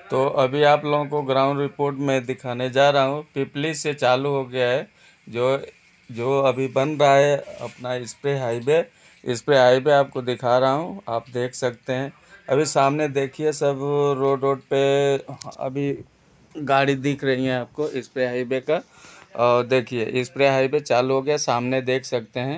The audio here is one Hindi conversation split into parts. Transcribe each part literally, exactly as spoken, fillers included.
तो अभी आप लोगों को ग्राउंड रिपोर्ट में दिखाने जा रहा हूँ। पिपली से चालू हो गया है जो जो अभी बन रहा है अपना स्प्रे हाईवे। स्प्रे हाईवे आपको दिखा रहा हूँ, आप देख सकते हैं। अभी सामने देखिए सब रोड रोड पे अभी गाड़ी दिख रही है आपको स्प्रे हाईवे का। और देखिए स्प्रे हाईवे चालू हो गया, सामने देख सकते हैं।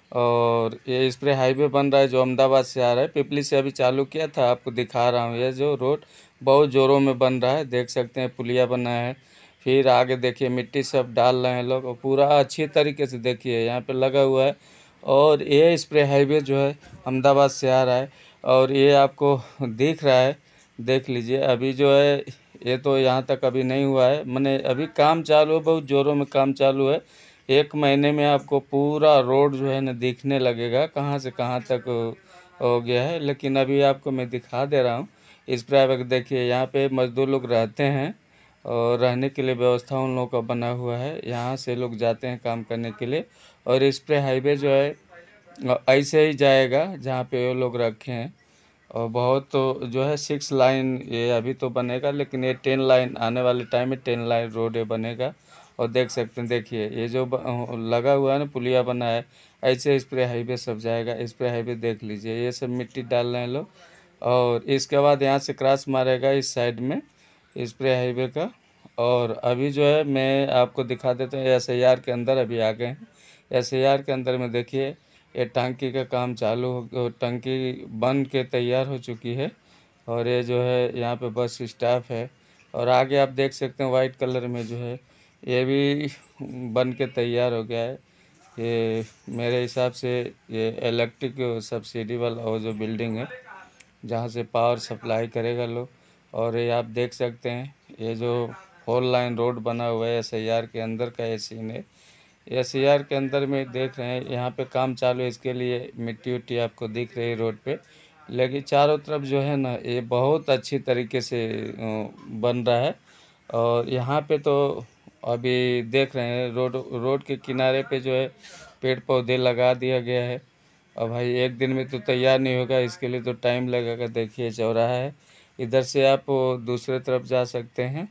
और ये स्प्रे हाईवे बन रहा है जो अहमदाबाद से आ रहा है। पिपली से अभी चालू किया था, आपको दिखा रहा हूँ। ये जो रोड बहुत ज़ोरों में बन रहा है, देख सकते हैं पुलिया बना है। फिर आगे देखिए मिट्टी सब डाल रहे हैं लोग, और पूरा अच्छी तरीके से देखिए यहाँ पे लगा हुआ है। और ये स्प्रे हाईवे जो है अहमदाबाद से आ रहा है, और ये आपको दिख रहा है, देख लीजिए। अभी जो है ये तो यहाँ तक अभी नहीं हुआ है, मैंने अभी काम चालू है, बहुत ज़ोरों में काम चालू है। एक महीने में आपको पूरा रोड जो है ना दिखने लगेगा कहाँ से कहाँ तक हो गया है। लेकिन अभी आपको मैं दिखा दे रहा हूँ इस पर। देखिए यहाँ पे मजदूर लोग रहते हैं, और रहने के लिए व्यवस्था उन लोगों का बना हुआ है। यहाँ से लोग जाते हैं काम करने के लिए। और स्प्रे हाईवे जो है ऐसे ही जाएगा जहाँ पे वो लोग रखे हैं। और बहुत तो जो है सिक्स लाइन ये अभी तो बनेगा, लेकिन ये टेन लाइन आने वाले टाइम में टेन लाइन रोड ये बनेगा। और देख सकते हैं, देखिए ये जो ब- लगा हुआ है ना, पुलिया बना है, ऐसे स्प्रे हाईवे सब जाएगा। स्प्रे हाईवे देख लीजिए, ये सब मिट्टी डाल रहे हैं लोग। और इसके बाद यहाँ से क्रॉस मारेगा इस साइड में स्प्रे हाईवे का। और अभी जो है मैं आपको दिखा देता हूँ, एस आई आर के अंदर अभी आ गए हैं। एस आई आर के अंदर में देखिए ये टंकी का काम चालू हो, टंकी बन के तैयार हो चुकी है। और ये जो है यहाँ पे बस स्टाफ है। और आगे आप देख सकते हैं वाइट कलर में जो है ये भी बन के तैयार हो गया है। ये मेरे हिसाब से ये इलेक्ट्रिक सब्सिडी वाला वो जो बिल्डिंग है जहाँ से पावर सप्लाई करेगा लोग। और ये आप देख सकते हैं ये जो फोर लाइन रोड बना हुआ है एस आई आर के अंदर का ये सीन है। एस आई आर के अंदर में देख रहे हैं यहाँ पे काम चालू है, इसके लिए मिट्टी उट्टी आपको दिख रही है रोड पे। लेकिन चारों तरफ जो है ना ये बहुत अच्छी तरीके से अ, बन रहा है। और यहाँ पे तो अभी देख रहे हैं रोड रोड के किनारे पे जो है पेड़ पौधे लगा दिया गया है। और भाई एक दिन में तो तैयार नहीं होगा, इसके लिए तो टाइम लगेगा। देखिए चौराहा है, इधर से आप दूसरे तरफ जा सकते हैं।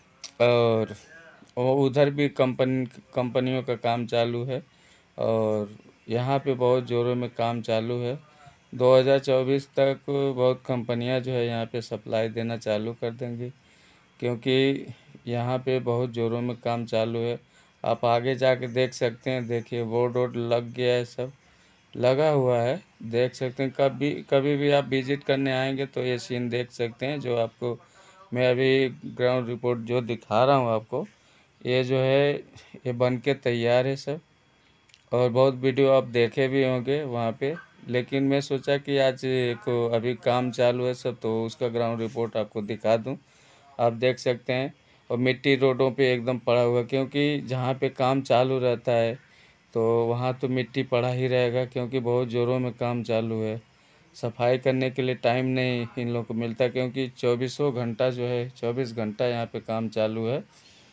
और वो उधर भी कंपनी कंपनियों का काम चालू है। और यहाँ पे बहुत ज़ोरों में काम चालू है। दो हज़ार चौबीस तक बहुत कंपनियां जो है यहाँ पे सप्लाई देना चालू कर देंगी, क्योंकि यहाँ पे बहुत ज़ोरों में काम चालू है। आप आगे जाके देख सकते हैं, देखिए बोर्ड वोर्ड लग गया है, सब लगा हुआ है। देख सकते हैं, कभी कभी भी आप विज़िट करने आएंगे तो ये सीन देख सकते हैं जो आपको मैं अभी ग्राउंड रिपोर्ट जो दिखा रहा हूँ आपको। ये जो है ये बन के तैयार है सब। और बहुत वीडियो आप देखे भी होंगे वहाँ पे, लेकिन मैं सोचा कि आज को अभी काम चालू है सब तो उसका ग्राउंड रिपोर्ट आपको दिखा दूँ। आप देख सकते हैं, और मिट्टी रोडों पे एकदम पड़ा हुआ, क्योंकि जहाँ पे काम चालू रहता है तो वहाँ तो मिट्टी पड़ा ही रहेगा, क्योंकि बहुत ज़ोरों में काम चालू है। सफाई करने के लिए टाइम नहीं इन लोगों को मिलता, क्योंकि चौबीसों घंटा जो है चौबीस घंटा यहाँ पे काम चालू है।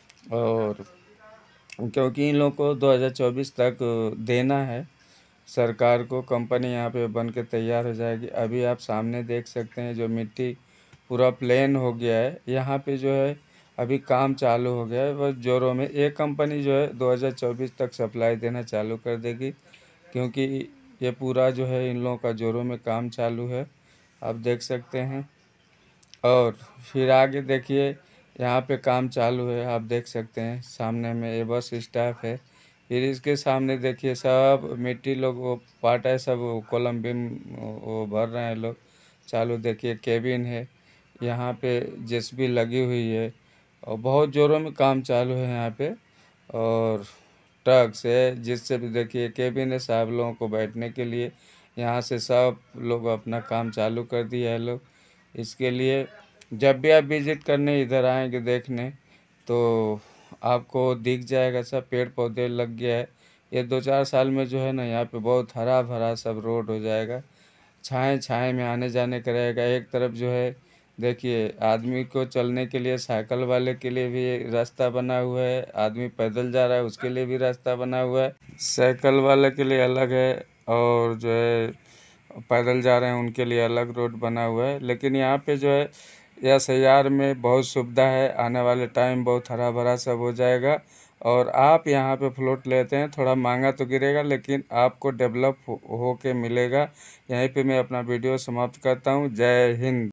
और क्योंकि इन लोगों को दो हज़ार चौबीस तक देना है सरकार को, कंपनी यहाँ पे बन के तैयार हो जाएगी। अभी आप सामने देख सकते हैं जो मिट्टी पूरा प्लेन हो गया है, यहाँ पे जो है अभी काम चालू हो गया है बस ज़ोरों में। एक कंपनी जो है दो हज़ार चौबीस तक सप्लाई देना चालू कर देगी, क्योंकि ये पूरा जो है इन लोगों का ज़ोरों में काम चालू है, आप देख सकते हैं। और फिर आगे देखिए यहाँ पे काम चालू है, आप देख सकते हैं सामने में ये बस स्टाफ है। फिर इसके सामने देखिए सब मिट्टी लोग वो पार्ट है सब वो कोलम्बिन वो भर रहे हैं लोग चालू। देखिए केबिन है, यहाँ पे जे सी बी लगी हुई है, और बहुत ज़ोरों में काम चालू है यहाँ पे। और ट्रक से जिससे भी देखिए केबिन है साहब लोगों को बैठने के लिए, यहाँ से सब लोग अपना काम चालू कर दिया है लोग। इसके लिए जब भी आप विज़िट करने इधर आएंगे देखने तो आपको दिख जाएगा सब पेड़ पौधे लग गया है। ये दो चार साल में जो है ना यहाँ पे बहुत हरा भरा सब रोड हो जाएगा, छाए छाए में आने जाने का रहेगा। एक तरफ जो है देखिए आदमी को चलने के लिए, साइकिल वाले के लिए भी रास्ता बना हुआ है, आदमी पैदल जा रहा है उसके लिए भी रास्ता बना हुआ है, साइकिल वाले के लिए अलग है, और जो है पैदल जा रहे हैं उनके लिए अलग रोड बना हुआ है। लेकिन यहाँ पे जो है एस आई आर में बहुत सुविधा है, आने वाले टाइम बहुत हरा भरा सब हो जाएगा। और आप यहाँ पे प्लॉट लेते हैं, थोड़ा महंगा तो गिरेगा लेकिन आपको डेवलप हो, हो के मिलेगा। यहीं पे मैं अपना वीडियो समाप्त करता हूँ। जय हिंद।